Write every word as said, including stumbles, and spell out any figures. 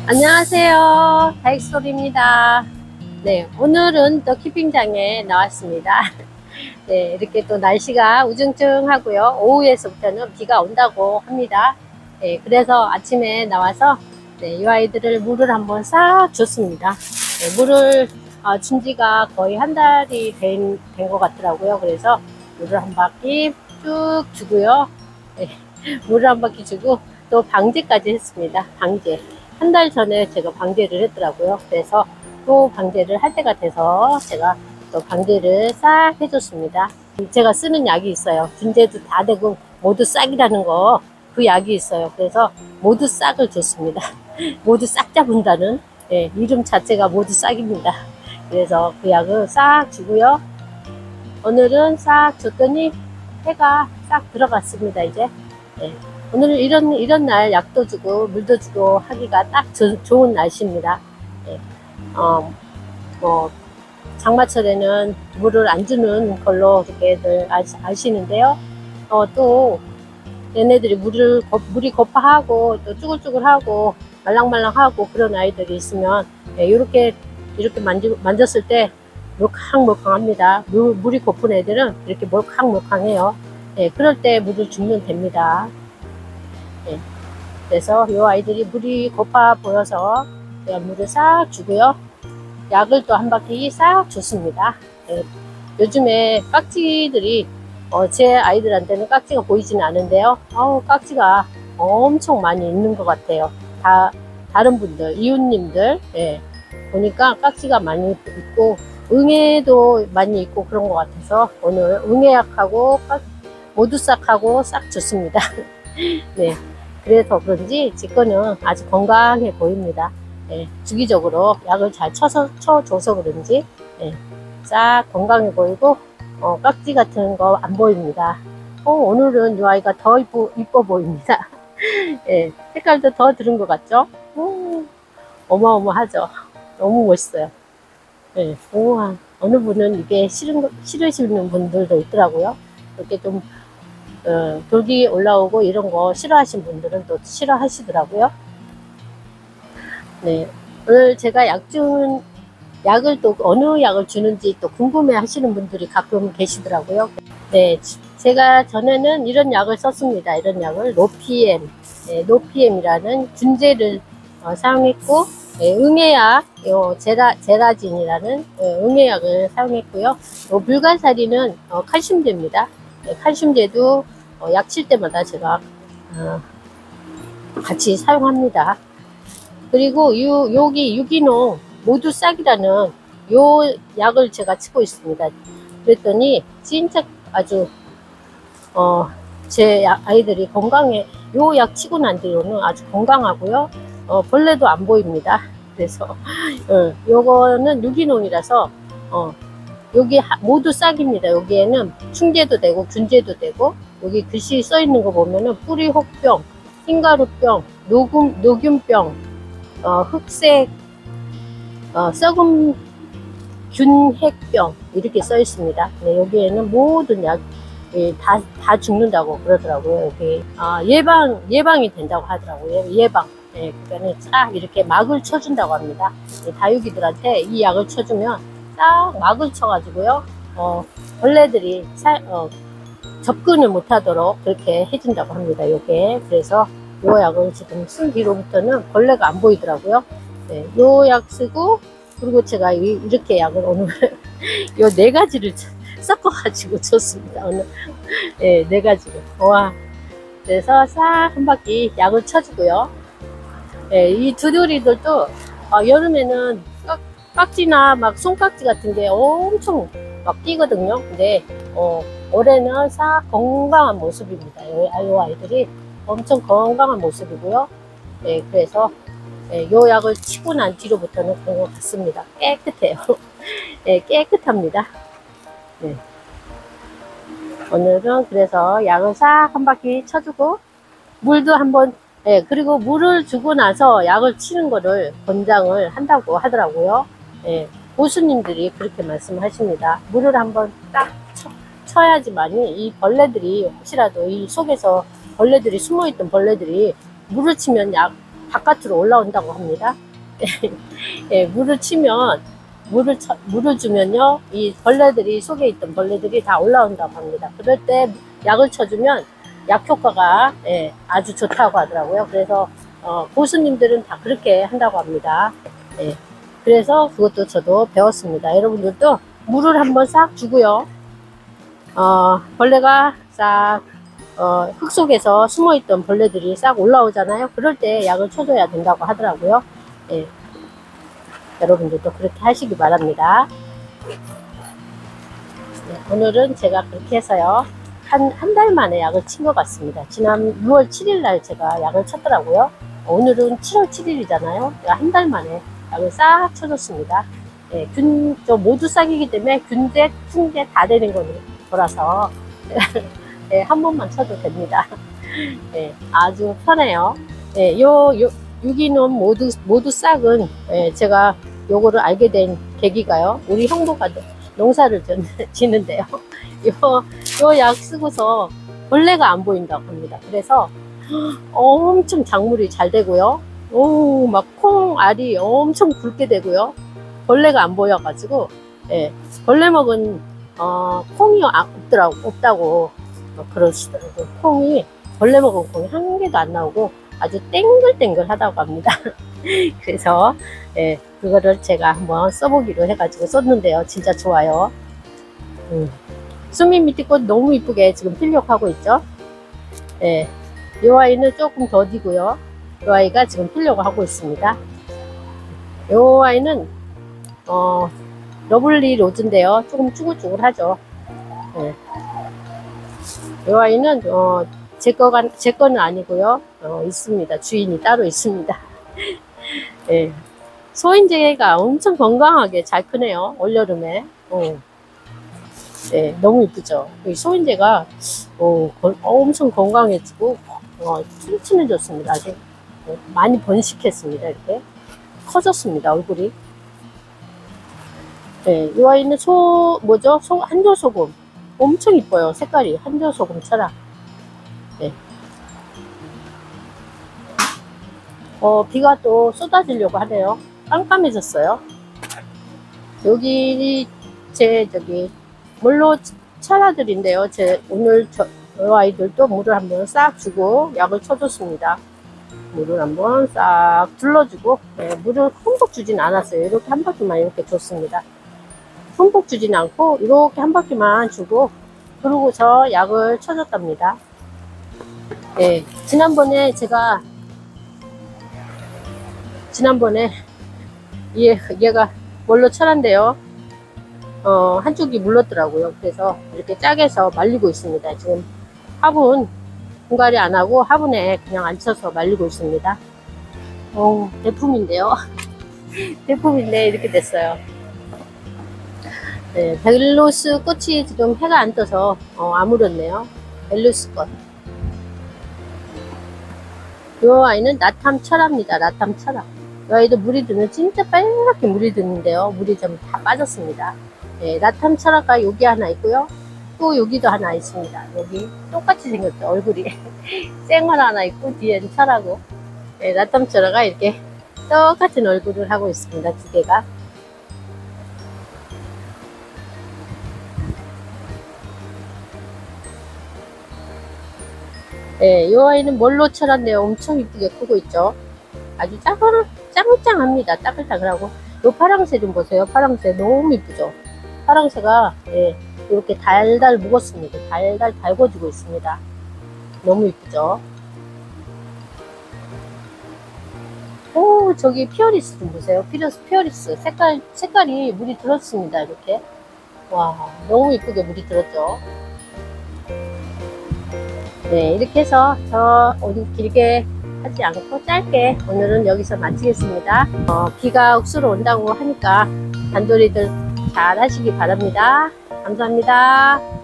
안녕하세요. 다익소리입니다. 네, 오늘은 또 키핑장에 나왔습니다. 네, 이렇게 또 날씨가 우중충하고요. 오후에서부터는 비가 온다고 합니다. 네, 그래서 아침에 나와서 네, 이 아이들을 물을 한번 싹 줬습니다. 네, 물을 어, 준 지가 거의 한 달이 된, 된 것 같더라고요. 그래서 물을 한 바퀴 쭉 주고요. 네, 물을 한 바퀴 주고 또 방제까지 했습니다. 방제. 한 달 전에 제가 방제를 했더라고요. 그래서 또 방제를 할 때가 돼서 제가 또 방제를 싹 해줬습니다. 제가 쓰는 약이 있어요. 분재도 다 되고 모두 싹이라는 거, 그 약이 있어요. 그래서 모두 싹을 줬습니다. 모두 싹 잡은다는, 예, 이름 자체가 모두 싹입니다. 그래서 그 약을 싹 주고요. 오늘은 싹 줬더니 해가 싹 들어갔습니다. 이제. 예. 오늘은 이런 이런 날 약도 주고 물도 주고 하기가 딱 조, 좋은 날씨입니다. 예. 어, 뭐 장마철에는 물을 안 주는 걸로 이렇게들 아시는데요. 어, 또 얘네들이 물을 물이 고파하고 또 쭈글쭈글하고 말랑말랑하고 그런 아이들이 있으면 예, 이렇게 이렇게 만지, 만졌을 때 몰캉몰캉합니다. 물, 물이 고픈 애들은 이렇게 몰캉몰캉해요. 예, 그럴 때 물을 주면 됩니다. 예, 그래서 이 아이들이 물이 고파 보여서 제가 물을 싹 주고요. 약을 또 한 바퀴 싹 줬습니다. 예, 요즘에 깍지들이 어, 제 아이들한테는 깍지가 보이지는 않은데요. 어우, 깍지가 엄청 많이 있는 것 같아요. 다 다른 분들, 이웃님들 예, 보니까 깍지가 많이 있고 응애도 많이 있고 그런 것 같아서 오늘 응애약하고 깍, 모두 싹하고 싹 줬습니다. 네, 그래서 그런지 제 거는 아주 건강해 보입니다. 예, 주기적으로 약을 잘 쳐서, 쳐줘서 그런지 예, 싹 건강해 보이고 어, 깍지 같은 거 안 보입니다. 어, 오늘은 이 아이가 더 이뻐, 이뻐 보입니다. 예, 색깔도 더 들은 것 같죠? 오, 어마어마하죠? 너무 멋있어요. 예, 우와, 어느 분은 이게 싫은, 싫으시는 분들도 있더라고요. 이렇게 좀 어, 돌기 올라오고 이런 거 싫어하시는 분들은 또 싫어하시더라고요. 네, 오늘 제가 약 준, 약을 또 어느 약을 주는지 또 궁금해 하시는 분들이 가끔 계시더라고요. 네, 제가 전에는 이런 약을 썼습니다. 이런 약을 노피엠, 네, 노피엠이라는 균제를 어, 사용했고, 네, 응애약, 요 제라, 제라진이라는 어, 응애약을 사용했고요. 요 불가사리는 어, 칼슘제입니다. 네, 칼슘제도 어, 약 칠 때마다 제가 어, 같이 사용합니다. 그리고 요, 여기 유기농 모두 싹이라는 요 약을 제가 치고 있습니다. 그랬더니 진짜 아주 어, 제 아이들이 건강해, 요 약 치고 난 뒤로는 아주 건강하고요. 어, 벌레도 안 보입니다. 그래서 어, 요거는 유기농이라서 어, 여기 모두 싹입니다. 여기에는 충제도 되고 균제도 되고, 여기 글씨 써 있는 거 보면은 뿌리혹병, 흰가루병, 녹음, 녹균병, 어, 흑색, 어, 썩은 균핵병 이렇게 써 있습니다. 네, 여기에는 모든 약 다, 다 죽는다고 그러더라고요. 여기 아, 예방 예방이 된다고 하더라고요. 예방. 네, 그러니까 싹 이렇게 막을 쳐준다고 합니다. 네, 다육이들한테 이 약을 쳐주면 딱 막을 쳐가지고요. 어, 벌레들이 사, 어, 접근을 못하도록 그렇게 해준다고 합니다. 요게 그래서 요 약을 지금 쓴 뒤로부터는 벌레가 안 보이더라고요. 네, 요 약 쓰고, 그리고 제가 이렇게 약을 오늘 요 네 가지를 섞어가지고 줬습니다. 오늘 네, 네 가지를. 와, 그래서 싹 한 바퀴 약을 쳐주고요. 네, 이 두드리들도 어, 여름에는 깍, 깍지나 막 손깍지 같은 게 엄청 막 끼거든요. 근데 어, 올해는 싹 건강한 모습입니다. 이 아이들이 엄청 건강한 모습이고요. 네, 그래서 네, 요 약을 치고 난 뒤로부터는 그런 것 같습니다. 깨끗해요. 네, 깨끗합니다. 네. 오늘은 그래서 약을 싹 한 바퀴 쳐주고 물도 한번, 네, 그리고 물을 주고 나서 약을 치는 거를 권장을 한다고 하더라고요. 네, 고수님들이 그렇게 말씀하십니다. 물을 한번 딱 쳐, 쳐야지만이 이 벌레들이 혹시라도 이 속에서 벌레들이 숨어있던 벌레들이 물을 치면 약 바깥으로 올라온다고 합니다. 예, 물을 치면 물을 쳐, 물을 주면요, 이 벌레들이, 속에 있던 벌레들이 다 올라온다고 합니다. 그럴 때 약을 쳐주면 약 효과가 예, 아주 좋다고 하더라고요. 그래서 어, 고수님들은 다 그렇게 한다고 합니다. 예, 그래서 그것도 저도 배웠습니다. 여러분들도 물을 한번 싹 주고요, 어, 벌레가 싹 어, 흙 속에서 숨어있던 벌레들이 싹 올라오잖아요. 그럴 때 약을 쳐줘야 된다고 하더라고요. 예. 여러분들도 그렇게 하시기 바랍니다. 네, 오늘은 제가 그렇게 해서요, 한, 한 달 만에 약을 친 것 같습니다. 지난 유월 칠일 날 제가 약을 쳤더라고요. 오늘은 칠월 칠일이잖아요. 제가 한 달 만에 약을 싹 쳐줬습니다. 예, 균, 저 모두 싹이기 때문에 균제, 충제 다 되는 거라서 예, 한 번만 쳐도 됩니다. 예, 아주 편해요. 예, 요, 요, 유기농 모두, 모두 싹은, 예, 제가 요거를 알게 된 계기가요, 우리 형부가 농사를 지는데요. 요, 요 약 쓰고서 벌레가 안 보인다고 합니다. 그래서 엄청 작물이 잘 되고요. 오, 막 콩, 알이 엄청 굵게 되고요. 벌레가 안 보여가지고, 예, 벌레 먹은, 어, 콩이 없더라고, 없다고 그러시더라고요. 콩이, 벌레 먹은 콩이 한 개도 안 나오고 아주 땡글땡글 하다고 합니다. 그래서 예, 그거를 제가 한번 써보기로 해가지고 썼는데요, 진짜 좋아요. 음. 수미 미티꽃 너무 이쁘게 지금 피려고 하고 있죠. 예, 이 아이는 조금 더디고요, 이 아이가 지금 피려고 하고 있습니다. 이 아이는 어, 러블리 로즈인데요, 조금 쭈글쭈글하죠. 예. 이 아이는 어, 제 거가, 제 거는 아니고요, 어, 있습니다. 주인이 따로 있습니다. 예. 소인재가 엄청 건강하게 잘 크네요, 올여름에. 어. 예, 너무 이쁘죠. 이 소인재가 어, 거, 엄청 건강해지고 어, 튼튼해졌습니다. 아주 어, 많이 번식했습니다. 이렇게 커졌습니다, 얼굴이. 예, 이 아이는 소, 뭐죠? 소, 한조소금. 엄청 이뻐요, 색깔이. 한조소금처럼. 네. 어, 비가 또 쏟아지려고 하네요. 깜깜해졌어요. 여기 제 저기 물로 차라들인데요. 제 오늘 저, 저 아이들도 물을 한번 싹 주고 약을 쳐줬습니다. 물을 한번 싹 둘러주고, 네, 물을 흠뻑 주진 않았어요. 이렇게 한 바퀴만 이렇게 줬습니다. 흠뻑 주진 않고 이렇게 한 바퀴만 주고, 그러고서 약을 쳐줬답니다. 예, 지난번에 제가 지난번에 얘, 얘가 뭘로 쳐놨는데요, 어, 한쪽이 물렀더라고요. 그래서 이렇게 짝에서 말리고 있습니다. 지금 화분 분갈이 안 하고 화분에 그냥 앉혀서 말리고 있습니다. 어, 대품인데요. 대품인데 이렇게 됐어요. 네, 벨로스 꽃이 지금 해가 안 떠서 어, 아물었네요. 벨로스 꽃. 이 아이는 나탐 철합니다. 나탐 철합. 이 아이도 물이 드는, 진짜 빨갛게 물이 드는데요, 물이 좀 다 빠졌습니다. 네, 나탐 철합가 여기 하나 있고요, 또 여기도 하나 있습니다. 여기 똑같이 생겼죠, 얼굴이. 생얼 하나 있고 뒤에는 철하고. 네, 나탐 철합가 이렇게 똑같은 얼굴을 하고 있습니다, 두 개가. 네, 이 아이는 뭘로 쳐놨네요. 엄청 이쁘게 크고 있죠. 아주 짜글, 짱짱합니다. 따글따글하고. 이 파랑새 좀 보세요. 파랑새 너무 이쁘죠. 파랑새가 예, 이렇게 달달 묵었습니다. 달달 달궈지고 있습니다. 너무 이쁘죠. 오, 저기 피어리스 좀 보세요. 피어리스, 피어리스 색깔, 색깔이 물이 들었습니다. 이렇게. 와, 너무 이쁘게 물이 들었죠. 네, 이렇게 해서 저 오늘 길게 하지 않고 짧게 오늘은 여기서 마치겠습니다. 어, 비가 억수로 온다고 하니까 단돌이들 잘 하시기 바랍니다. 감사합니다.